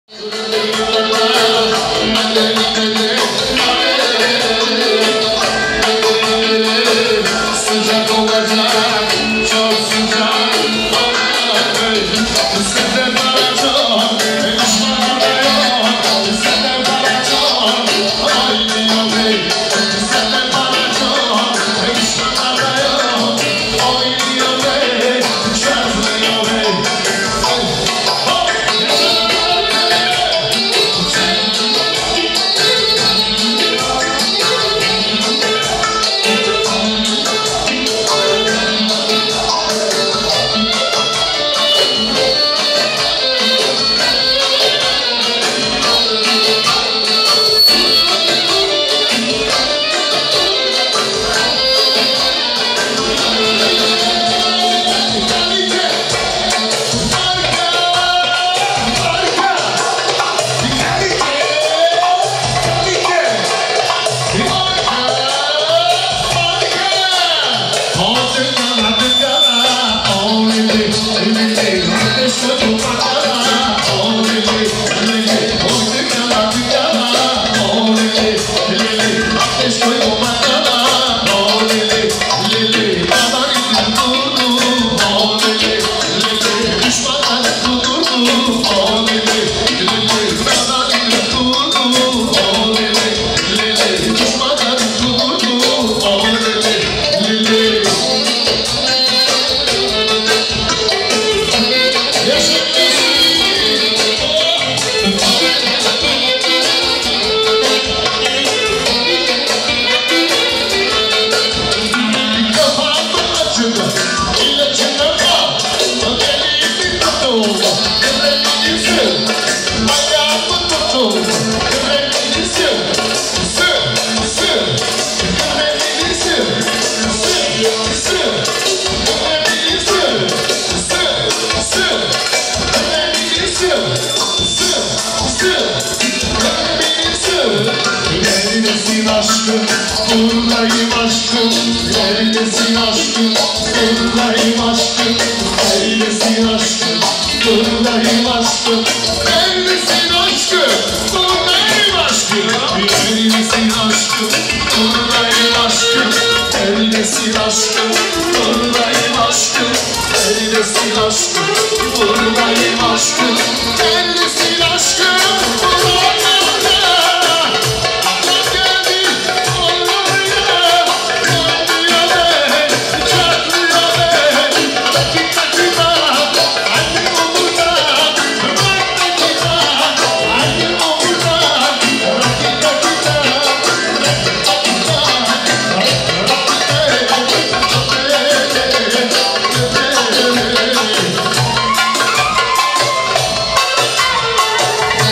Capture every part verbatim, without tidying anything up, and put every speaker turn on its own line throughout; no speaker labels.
Hey!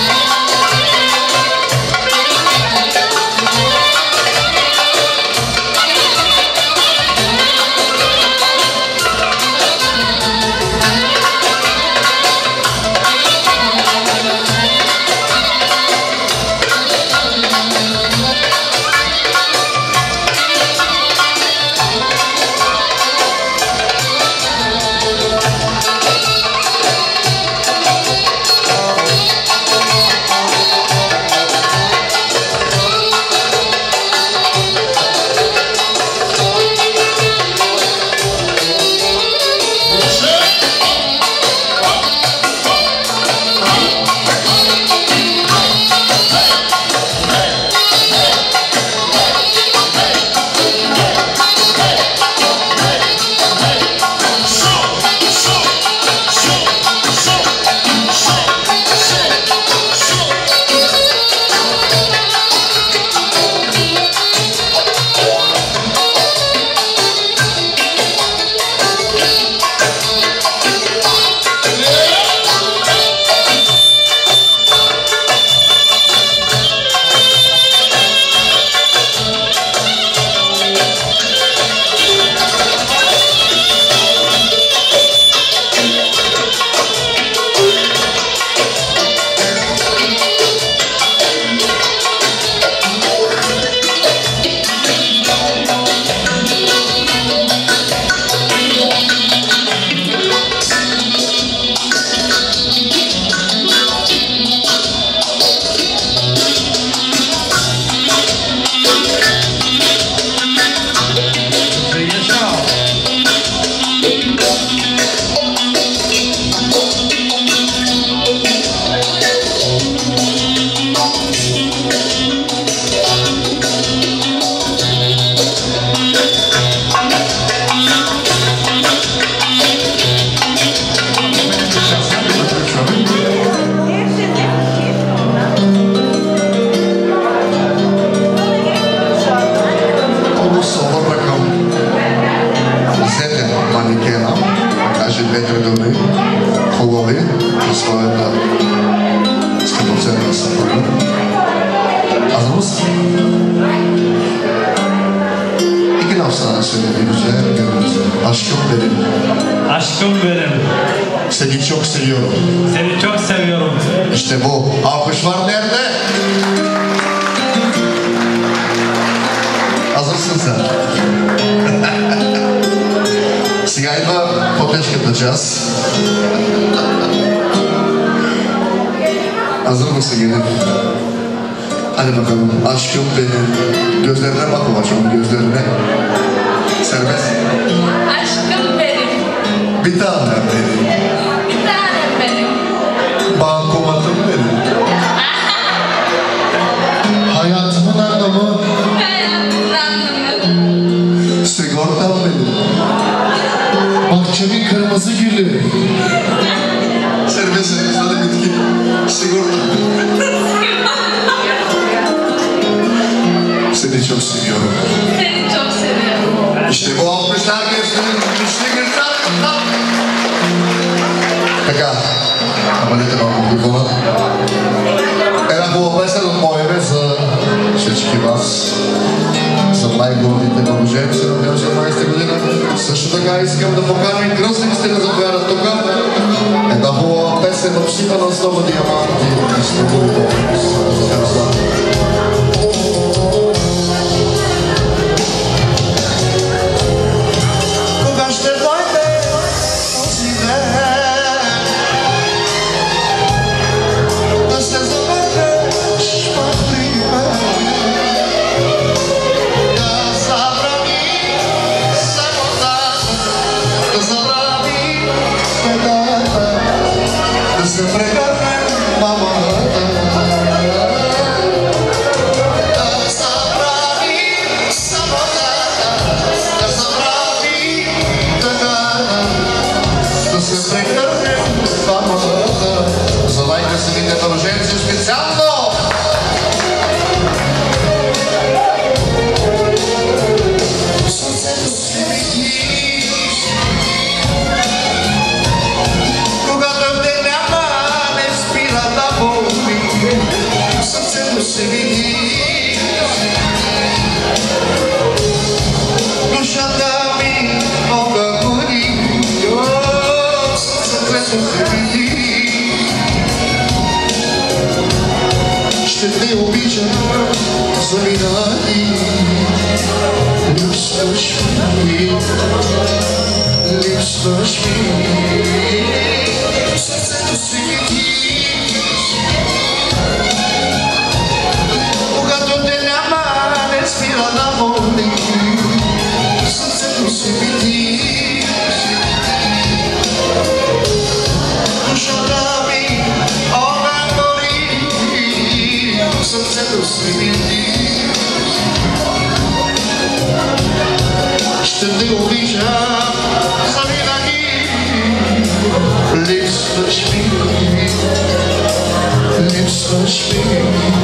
хубави на своята скъпоценна съпруга. Азмус. İki laf sana söylediğimizde görürüz. Aşkım benim.
Aşkım benim.
Seni çok seviyorum.
Seni çok seviyorum.
İşte bu. Alkışlar nerede? Hazırsın sen. Сега идва по-тежката част. Hazır mısın yine? Hadi bakalım. Aşkım benim. Gözlerine bak babacığım, gözlerine. Serbest.
Aşkım benim.
Bir tanem benim.
Bir tanem benim.
Bankomatım benim. Hayatımın anlamı.
Hayatımın anlamı.
Sigortam benim. Bahçemin kırmızı gülü. Serbest serbest hadi bitki. Sigorta. Seni çok seviyorum.
Seni çok seviyorum.
İşte bu alkışlar gelsin. İşte güzel. Така, намалете малко микрофона. Една хубава песен от мое име за всички вас, за най-гордите младоженци на осемнадесета година. Също така искам да поканя кръстниците да заповядат тук. Една хубава песен обсипана с много диаманти и с много любов. Кога ще дойде този ден да се заведеш при мен, да забрани самотата, да забрани светата, да се прегърне мамата. За най-красивите младоженци специално! Сърцето се види, когато те няма, не спира да боли. Сърцето се види, душата ми огъгори. Сърцето се види, ще те обичам завинаги. Липсваш ми, липсваш ми. Сърцето си види, когато те няма, не спира да боли. Сърцето си види, душата ми огъгори. Сърцето си види, ще те обичам завинаги. Липсваш ми, липсваш ми.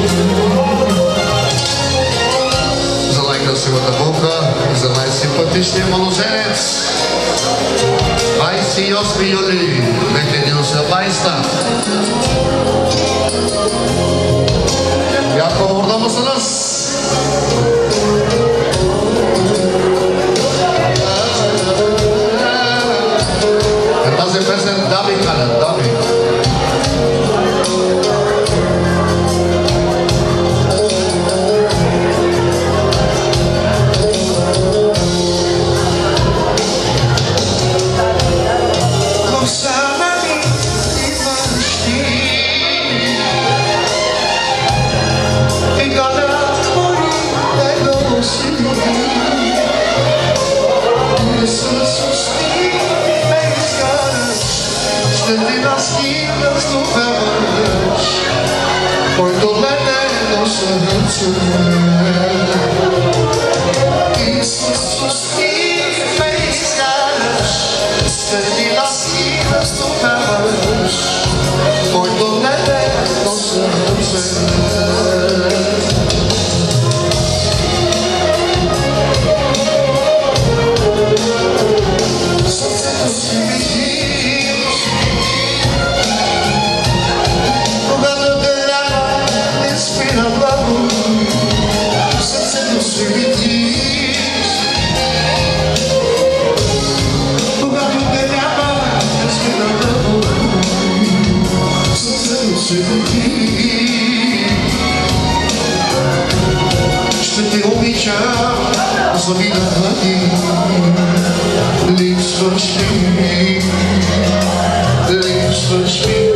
За най-красивата булка и за най-симпатичния младоженец. двадесет и осми юли две хиляди и осемнадесета. Яко обордама са нас. Тази песен дами канят, дами. Който мене до сърце и с усти ме изкараш, среди ласки наступяваш, който мене до сърце. Сърцето си види, обичам, заминати, липсваш ми, липсваш ми.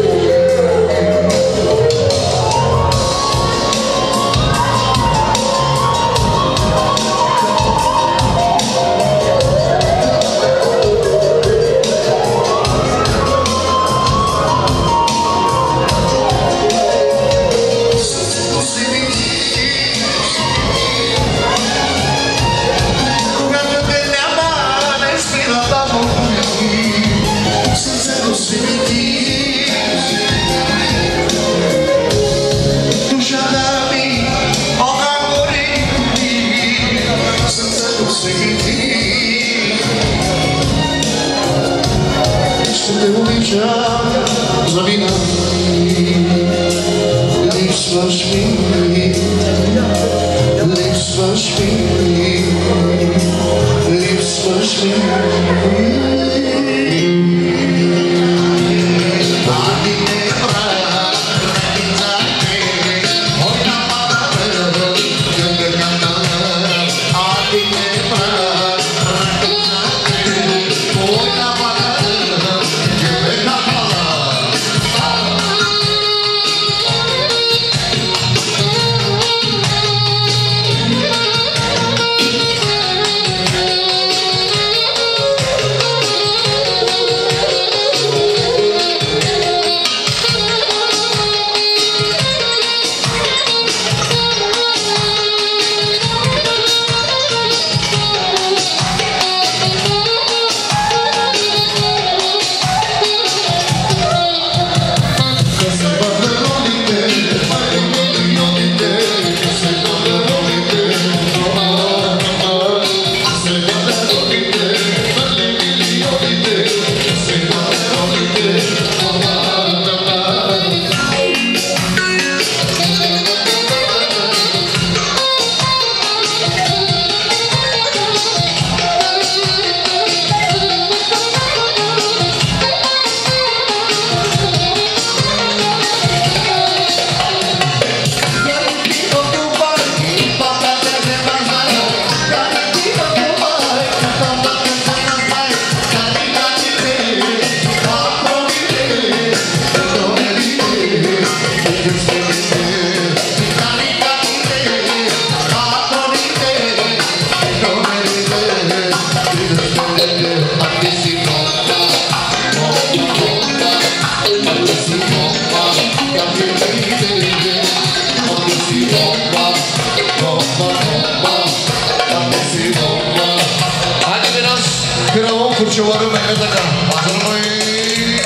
Curciuvarul mele de ca Hazır mıyız?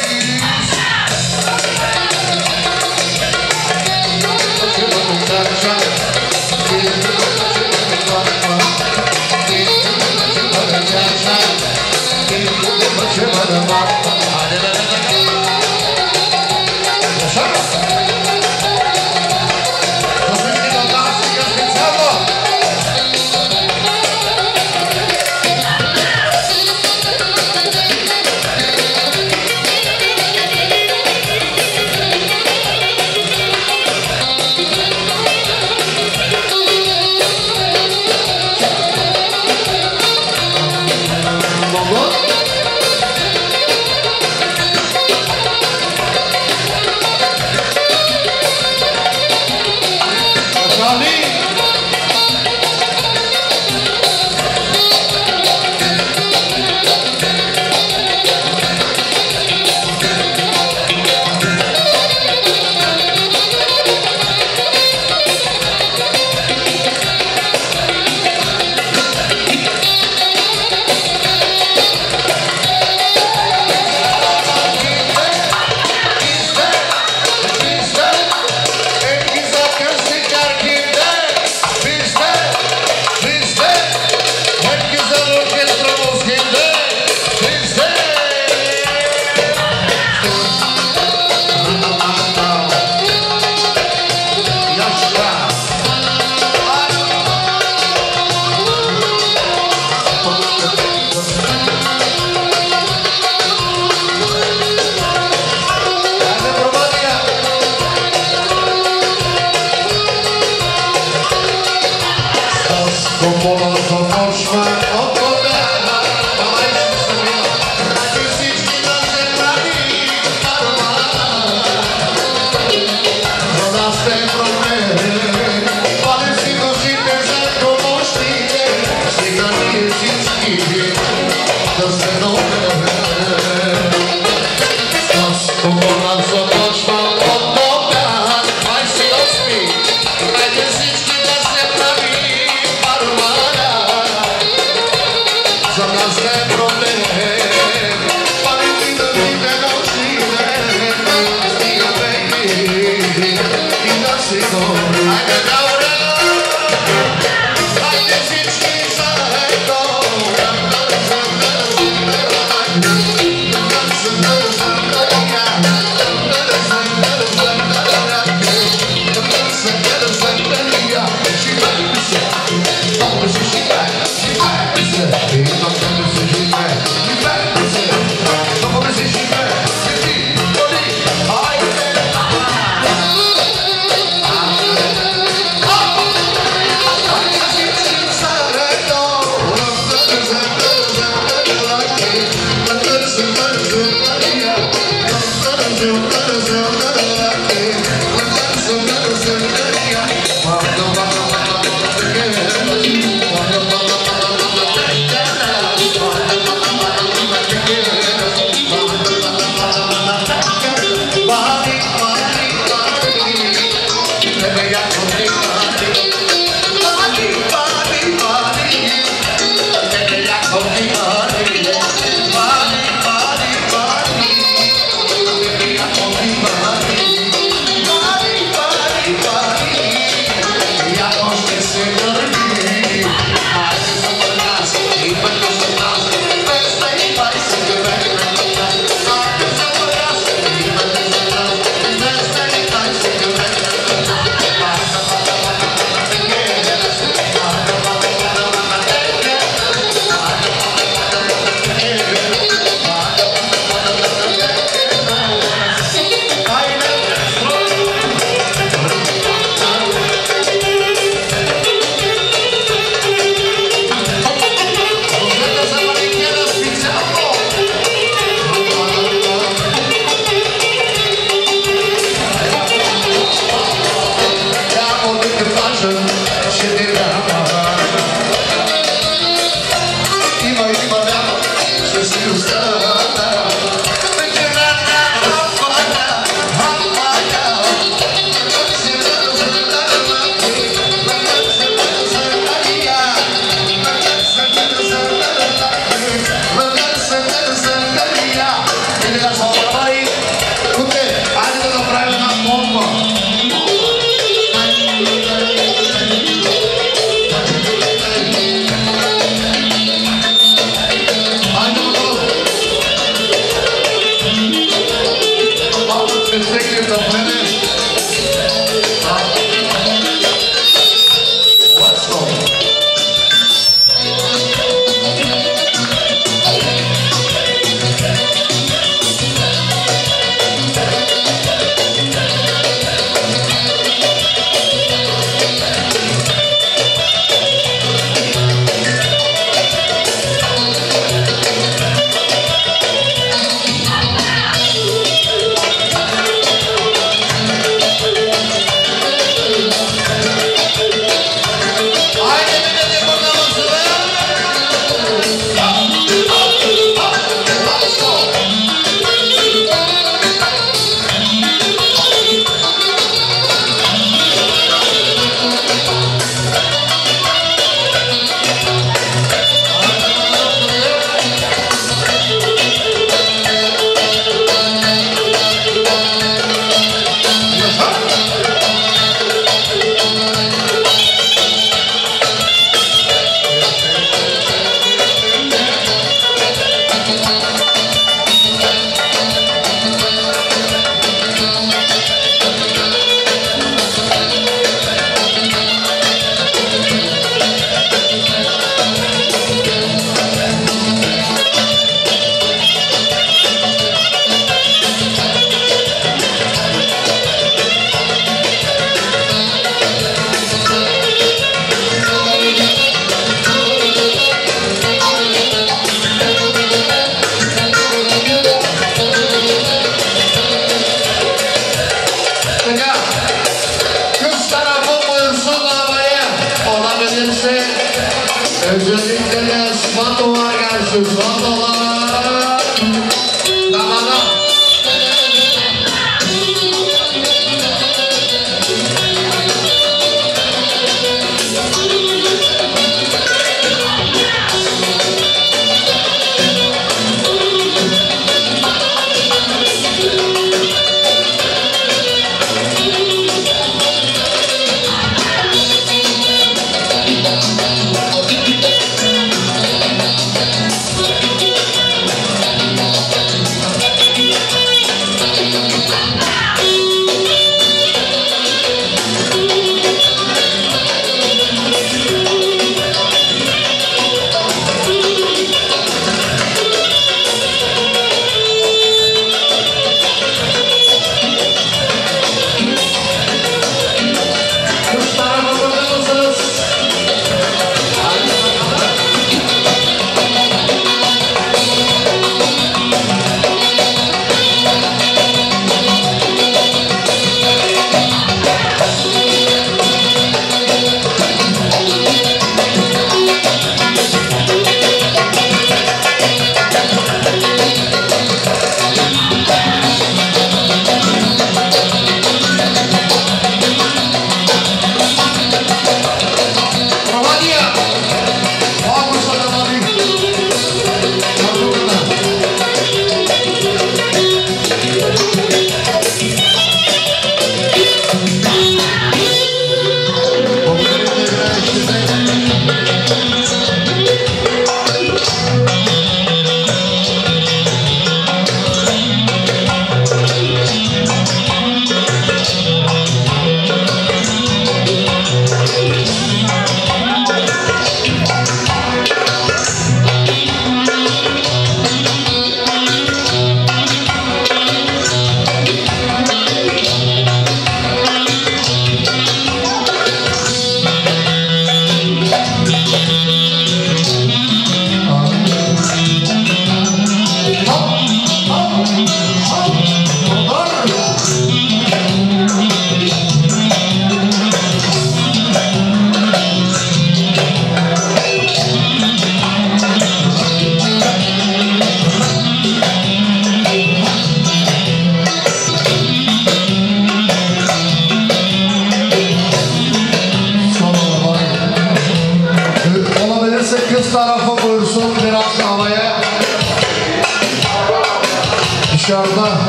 Sfântul Ăla, da, da, da.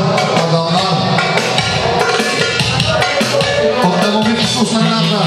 adamlar. Toplamı bir susanlarla.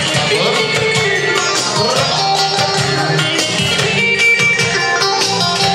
Thank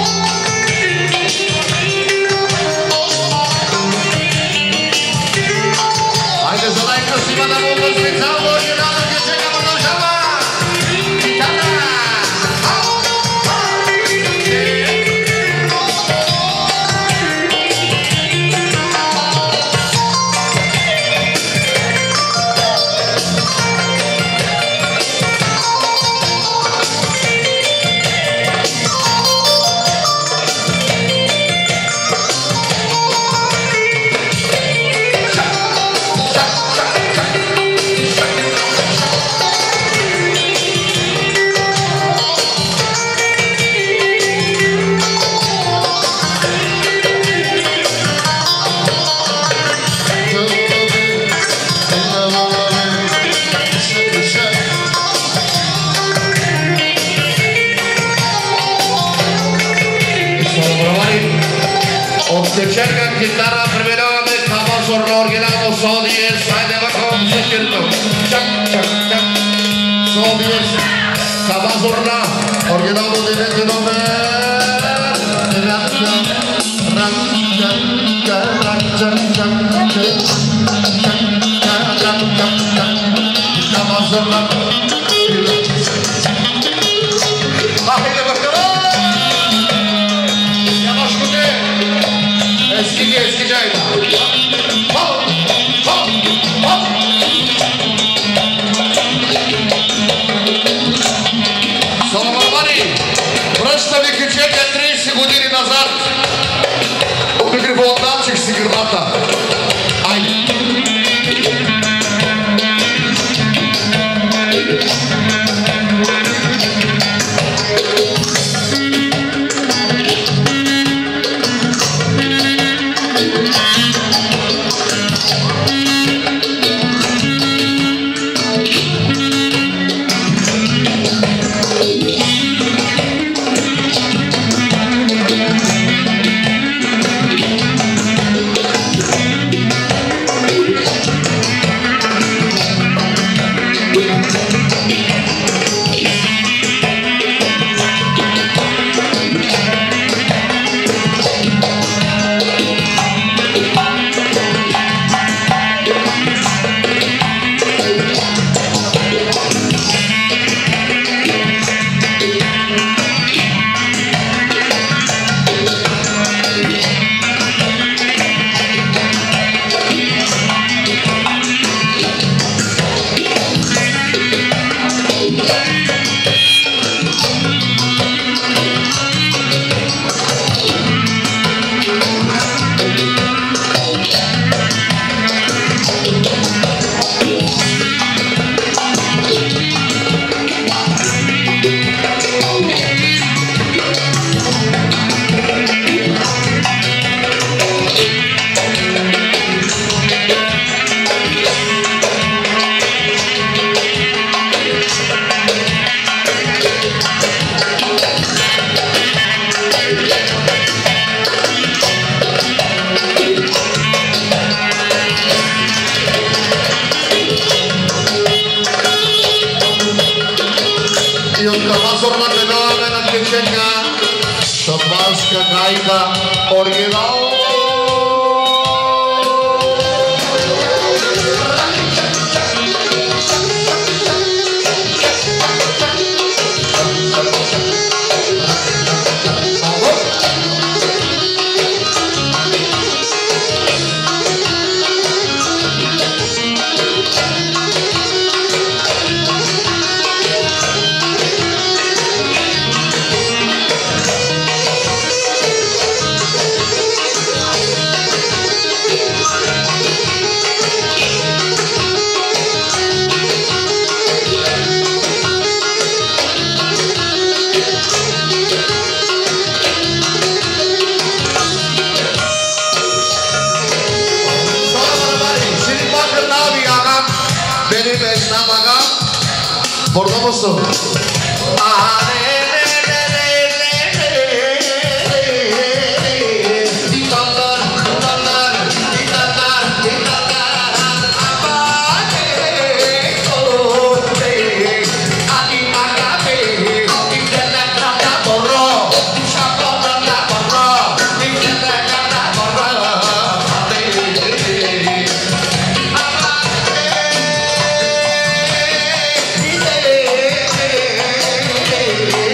Чеченка, гитара, преминаваме към азорно оригинално сол диез. Хайде ваком секирно. Чак, чак, чак. Сол диез. Към азорна оригинално девети номер. Haydi bakalım. Yavaş kutu. Eski eski cayda. Hop hop hop. Соломони, връща ви кючека тридесет години назад. Микрофончик си гърбата. Айде. Шотландска гайка оригинал. Burada mısın?
Hey!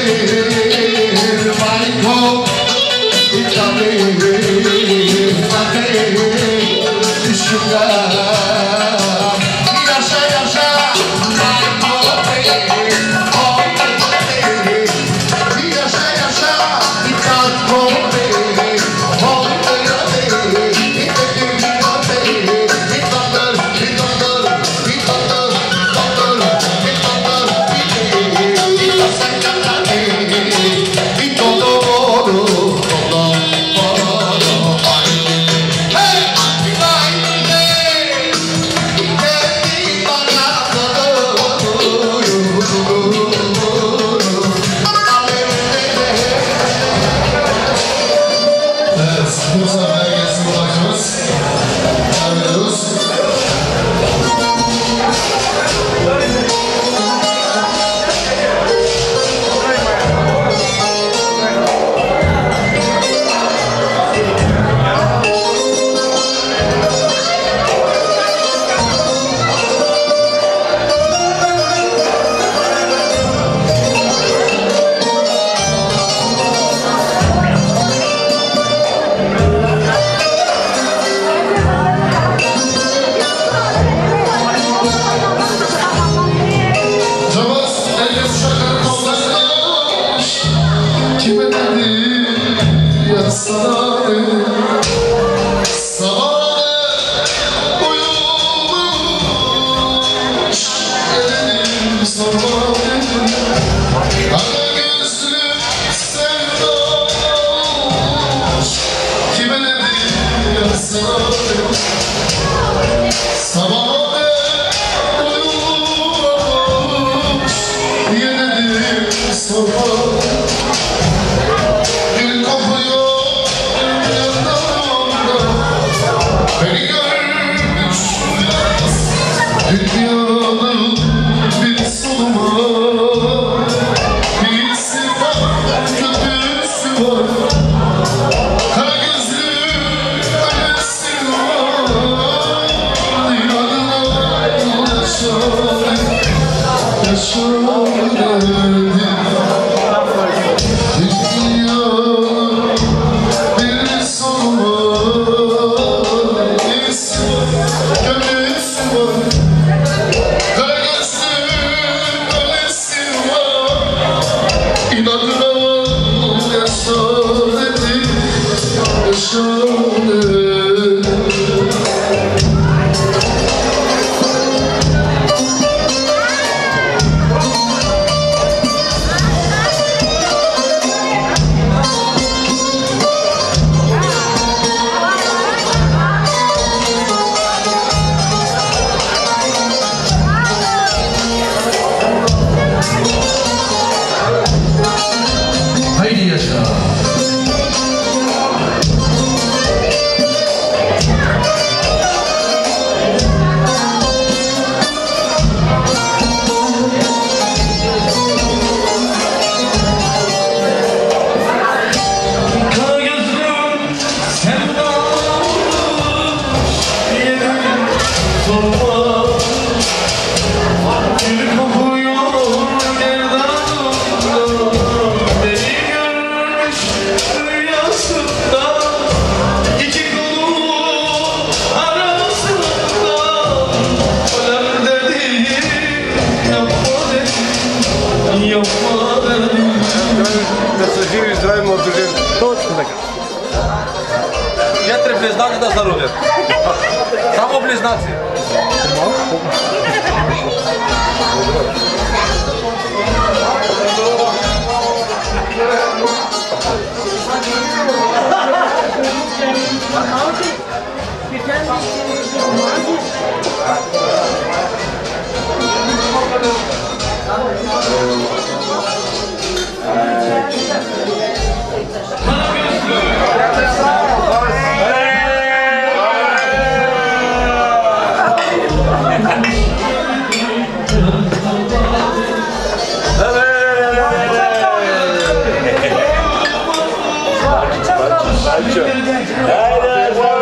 Haydi.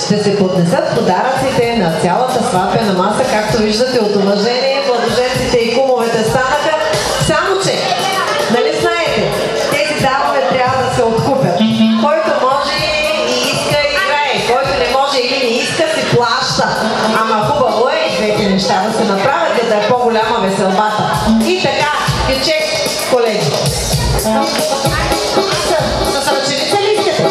ще се поднесат подаръците на цялата сватбена маса, както виждате от уважение. Младоженците и кумовете станаха. Само че, нали знаете, тези дамове трябва да се откупят. Който може и иска, играе. Който не може или не иска, си плаща. Ама хубаво е и двете неща да се направят, за да е по-голяма веселбата. И така, кючек, колеги. С ръченица ли искате?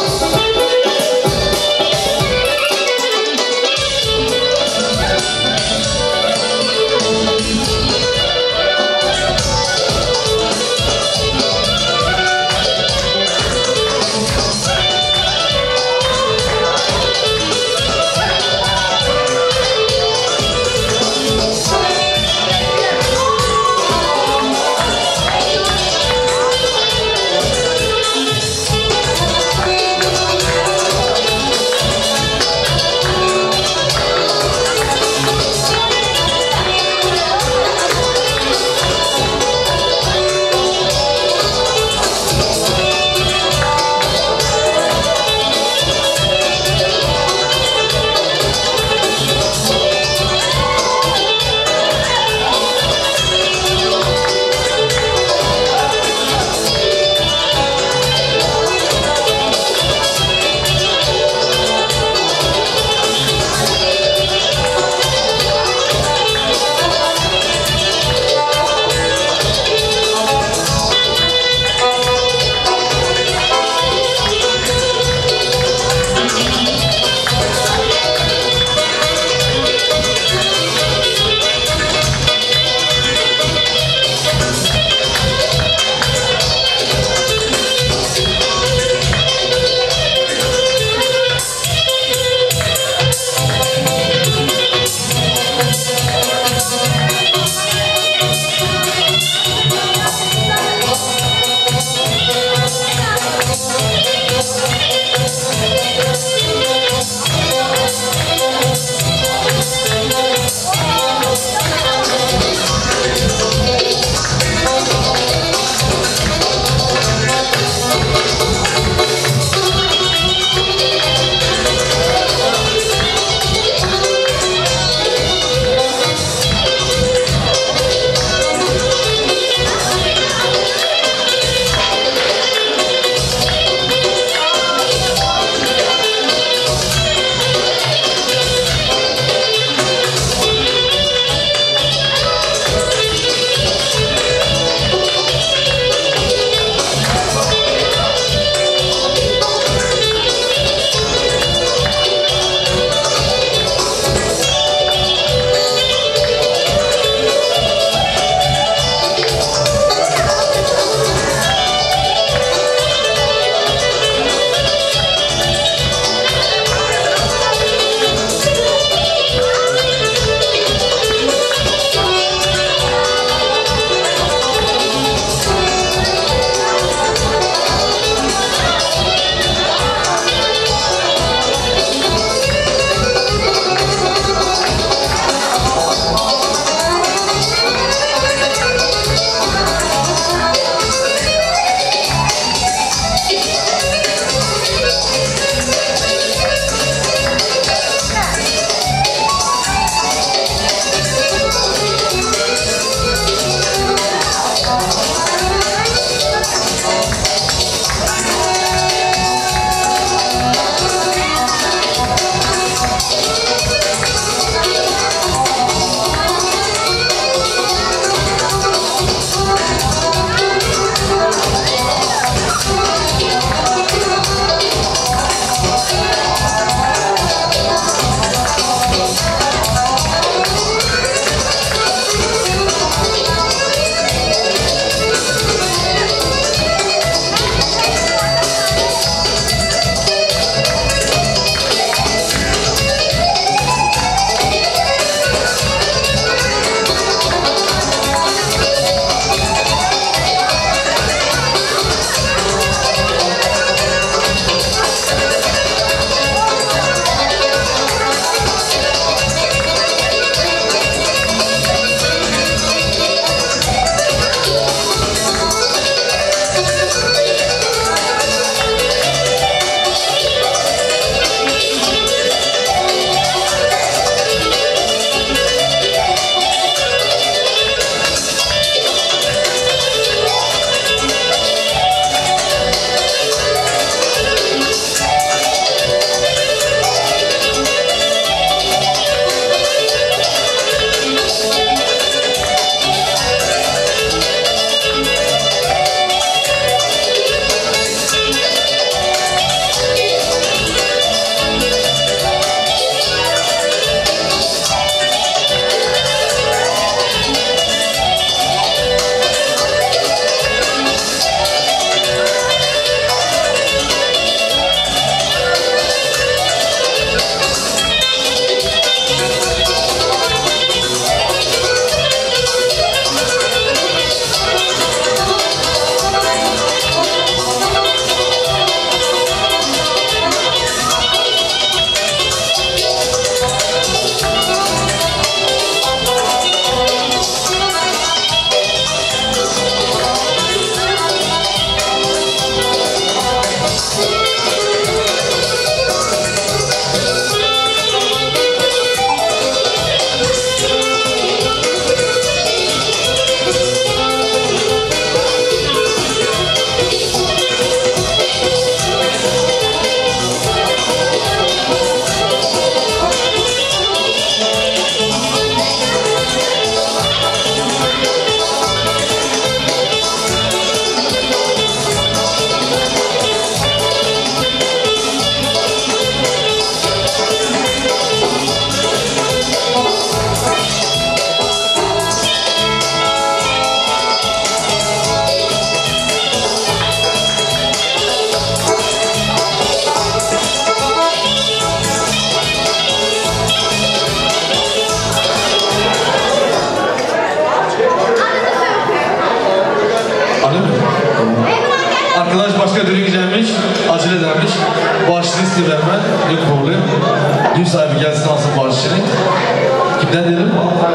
bağışını istiyorum ben. Yok problem. Düğün sahibi gelsin alsın bağışını. Kimden diyelim?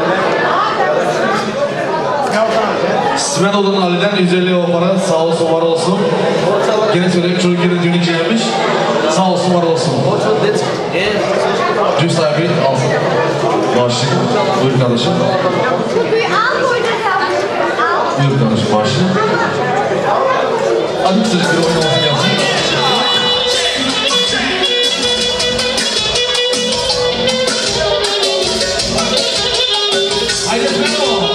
Smenoğlu'nun Ali'den yüz elli o para. Sağ olsun, var olsun. Gene söyleyeyim, çocuk yine düğünü gelmiş. Sağ olsun, var olsun. Düğün sahibi alsın bağışını. Buyur kardeşim. Buyur kardeşim bağışını. Hadi çocuk bir oynamasın gelsin. Haydi Smenoğlu.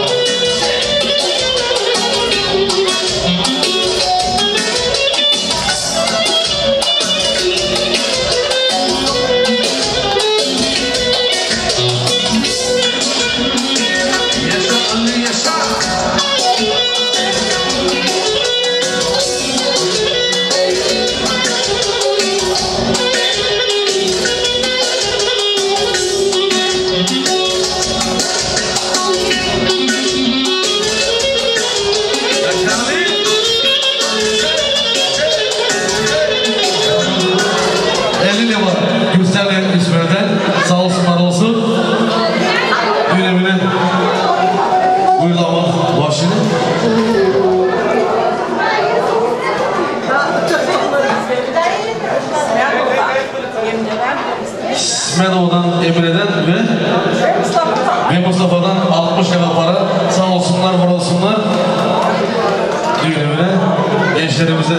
Smenoğlu'dan Emre'den ve ve Mustafa'dan altmış lira para. Sağ olsunlar, var olsunlar. Düğün evine, gençlerimize.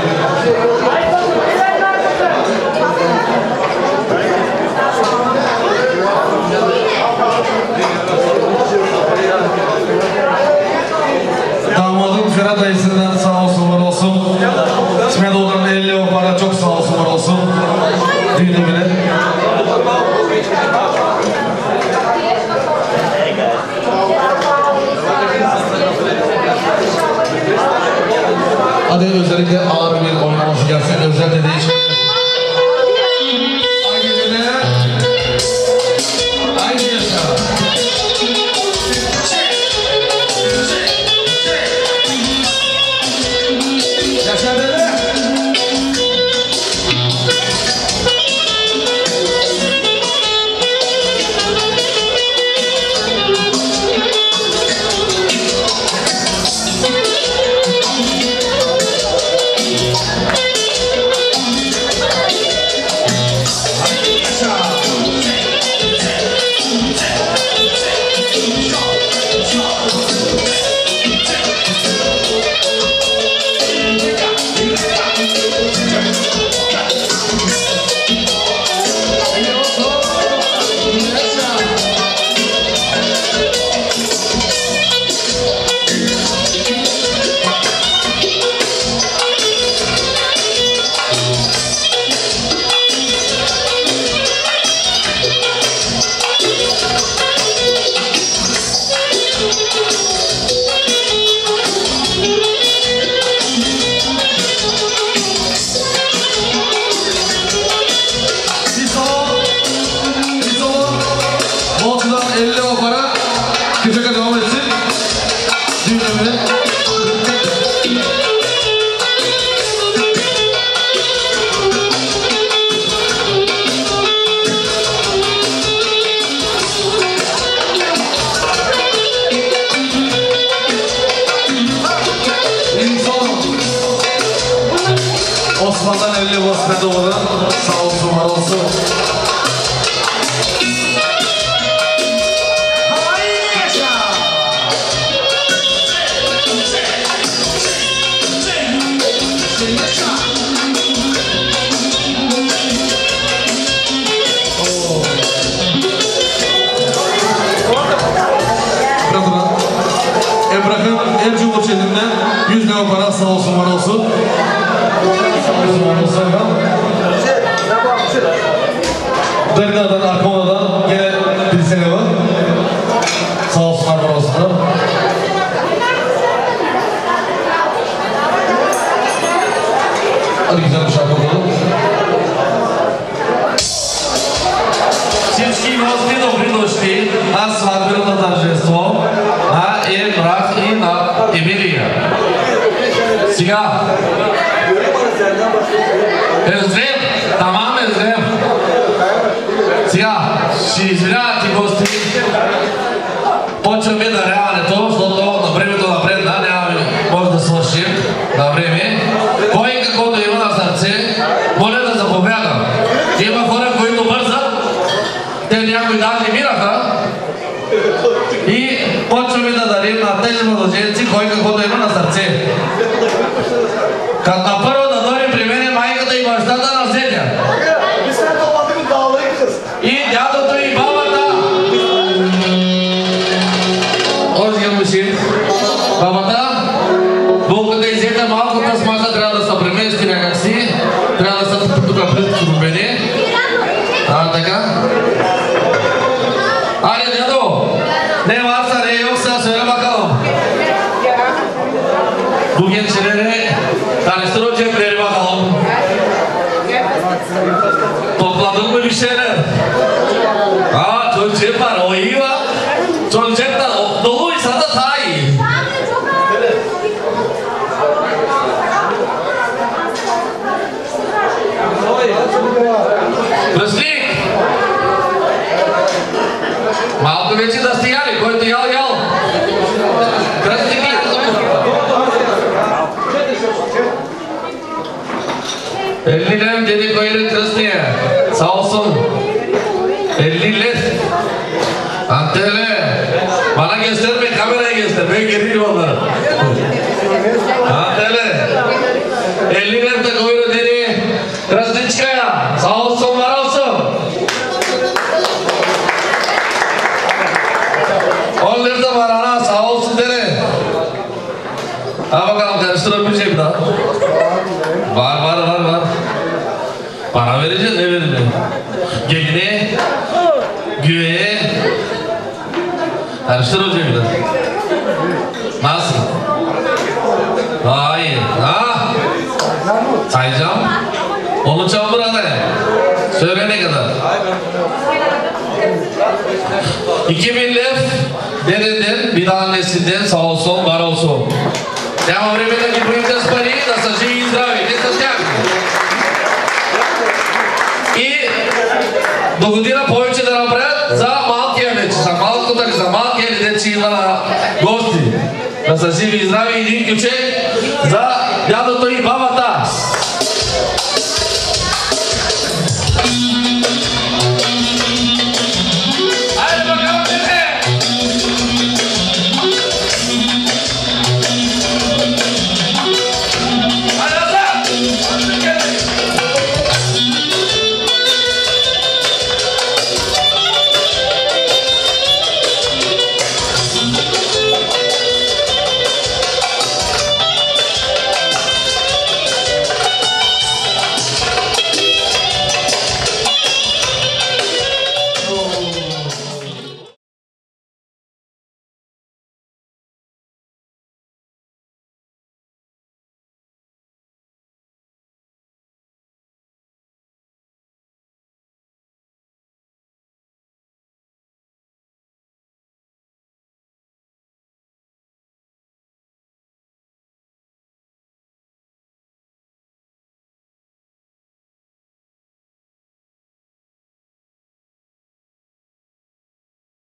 Damadın Ferhat dayısından sağ olsun, var olsun. Smenoğlu'dan elli o para, çok sağ olsun, var olsun. Düğün evine. Hadi özellikle ağır bir oynaması gelsin, özel de değişik. Aynı yaşa. Yaşa dede. Osman'dan elli Osman'dan sağ olsun, var olsun. Emrah'ın en cumhur çelinden yüz lira para, sağ olsun, var olsun. Darina'dan, Arkamona'dan gene bir sene var. Sağ olsunlar, var olsunlar. Hadi güzel bir şarkı bulalım.
Всички гости, добри дошли на сватбеното тържество на Емрах и на Емилия. Сега, Езрем, тамам Ще извинявате гости. Почваме даряването, защото на времето напредна, нямаме, може да свършим на време. Кой каквото има на сърце, моля да заповяда. Има хора, които бързат, те някои даже мираха и почваме да дарим на тези младоженци, кой каквото има на сърце. Като на първо да дойде при мене майката и бащата на Зетя. И дядото и бабата. Още му си. Бабата, булката и Зетя, малката смака трябва да се премести някакси. Трябва да са тук близко до мене. А, така. Айде, дядо! Не варса, не йокса, се ръбакалам. Дуген черене, да не строче при ръбакалам. Топладък ме вишене. А, чон чепа, роива. Чон чепта, долу и сада тай. Пръстник! Малко вече да сте яли, който ял, ял. Кръстник ли? Елни лев, деди кой ли кръстния? Сао съм. Елни лев. Антеле. Мана гестер бе, камера е гестер, бе гери вода. Антеле. Елни лев да кой ли деди кръстничка я. Сао съм, варал съм. Он лев да варана, сао съм дене. А бакалам, къде ще да пише да? Var var var var. Para vereceksin, ne vereceksin? Geline, güveye, karıştır hocam bir de. Nasıl? Hayır. Ha? Sayacağım. Olacağım burada. Söyle ne kadar? iki bin lef dedenden, bir annesinden sağ olsun, var olsun. Няма време да ги броим с пари, да са живи и здрави. Те са с тях. И до година повече да направят за малкия вече. За малкото ли, за малкия ли вече има на гости. Да са живи и здрави. Един ключек за дядото и бабата.